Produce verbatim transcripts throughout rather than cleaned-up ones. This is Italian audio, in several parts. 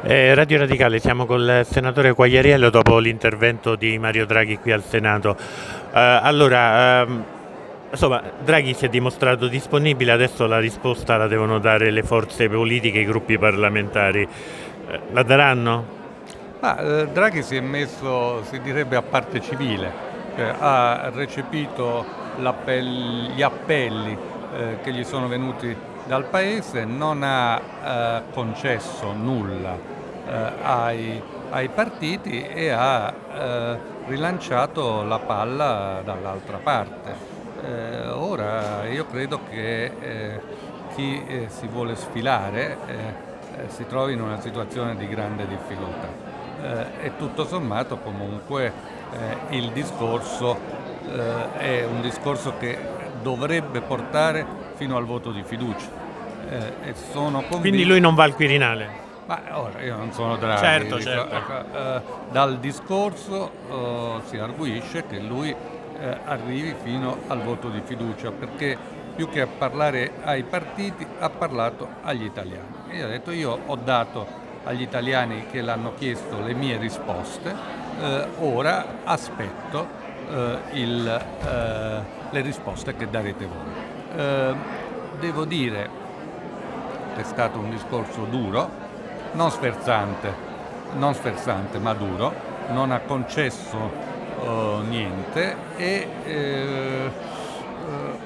Eh, Radio Radicale, siamo col senatore Quagliariello dopo l'intervento di Mario Draghi qui al Senato. Eh, allora, ehm, insomma, Draghi si è dimostrato disponibile, adesso la risposta la devono dare le forze politiche, i gruppi parlamentari. Eh, la daranno? Ah, eh, Draghi si è messo, si direbbe, a parte civile, cioè, ha recepito gli appelli eh, che gli sono venuti dal Paese, non ha eh, concesso nulla eh, ai, ai partiti e ha eh, rilanciato la palla dall'altra parte. Eh, ora io credo che eh, chi eh, si vuole sfilare eh, eh, si trovi in una situazione di grande difficoltà. Eh, e tutto sommato comunque eh, il discorso eh, è un discorso che dovrebbe portare fino al voto di fiducia. Eh, e sono convinto... Quindi lui non va al Quirinale? Ma ora io non sono Draghi, certo, dico, certo. Eh, dal discorso eh, si arguisce che lui eh, arrivi fino al voto di fiducia, perché più che a parlare ai partiti ha parlato agli italiani. E io ho detto, io ho dato agli italiani che l'hanno chiesto le mie risposte, eh, ora aspetto eh, il, eh, le risposte che darete voi. Eh, devo dire che è stato un discorso duro, non sferzante, non sferzante ma duro, non ha concesso uh, niente e eh, uh,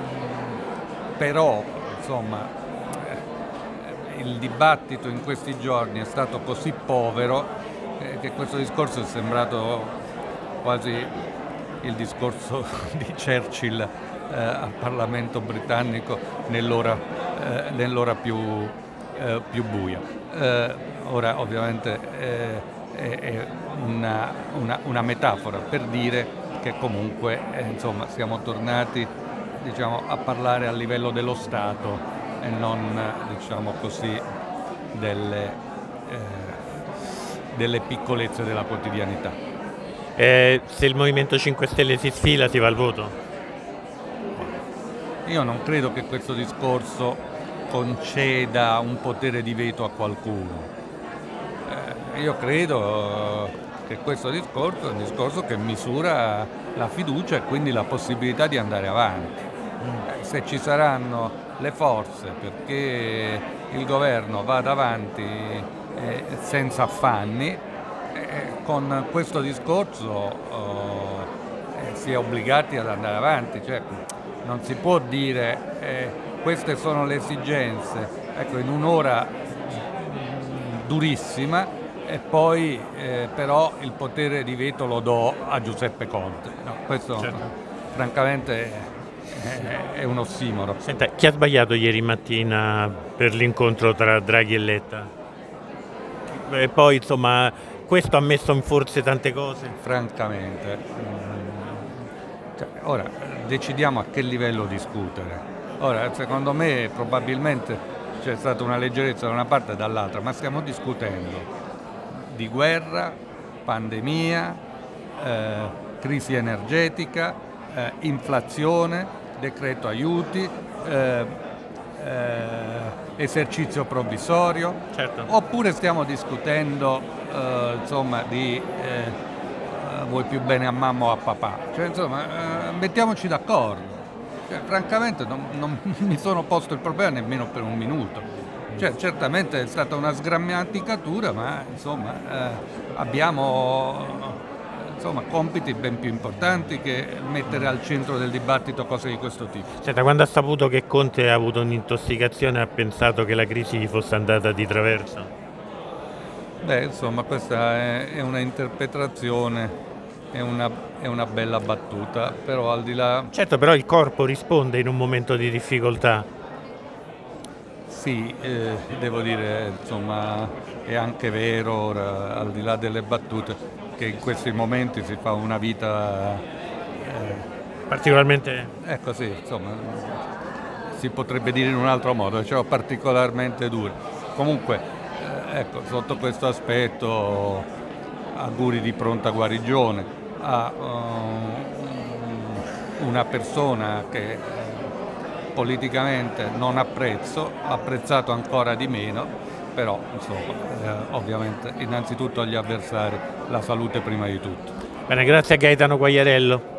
però insomma il dibattito in questi giorni è stato così povero eh, che questo discorso è sembrato quasi il discorso di Churchill eh, al Parlamento britannico nell'ora, eh, nell'ora più, eh, più buia. Eh, ora ovviamente eh, è, è una, una, una metafora per dire che comunque eh, insomma, siamo tornati diciamo, a parlare a livello dello Stato e non diciamo così delle, eh, delle piccolezze della quotidianità. Eh, se il Movimento cinque Stelle si sfila si va al voto? Io non credo che questo discorso conceda un potere di veto a qualcuno. Eh, io credo che questo discorso è un discorso che misura la fiducia e quindi la possibilità di andare avanti. Eh, se ci saranno le forze perché il governo vada avanti eh, senza affanni, eh, con questo discorso eh, si è obbligati ad andare avanti. Cioè, non si può dire eh, queste sono le esigenze, ecco, in un'ora durissima e poi eh, però il potere di veto lo do a Giuseppe Conte. No, questo certo. francamente è, è un ossimoro. Senta, chi ha sbagliato ieri mattina per l'incontro tra Draghi e Letta? E poi insomma questo ha messo in forse tante cose? Francamente. Cioè, ora decidiamo a che livello discutere. Ora, secondo me probabilmente c'è stata una leggerezza da una parte e dall'altra, ma stiamo discutendo di guerra, pandemia, eh, crisi energetica, eh, inflazione, decreto aiuti, eh, eh, esercizio provvisorio, certo. Oppure stiamo discutendo eh, insomma di eh, vuoi più bene a mamma o a papà, cioè insomma eh, mettiamoci d'accordo. Cioè, francamente non, non mi sono posto il problema nemmeno per un minuto. Cioè, certamente è stata una sgrammaticatura, ma insomma eh, abbiamo insomma, compiti ben più importanti che mettere al centro del dibattito cose di questo tipo. Senta, quando ha saputo che Conte ha avuto un'intossicazione ha pensato che la crisi gli fosse andata di traverso? Beh, insomma, questa è, è una interpretazione. È una, è una bella battuta, però al di là... Certo, però il corpo risponde in un momento di difficoltà. Sì, eh, devo dire, insomma, è anche vero, ora, al di là delle battute, che in questi momenti si fa una vita... Eh, particolarmente... Ecco sì, insomma, si potrebbe dire in un altro modo, cioè particolarmente dura. Comunque, eh, ecco, sotto questo aspetto, auguri di pronta guarigione a uh, una persona che politicamente non apprezzo, apprezzato ancora di meno, però insomma, eh, ovviamente innanzitutto agli avversari la salute prima di tutto. Bene, grazie a Gaetano Quagliariello.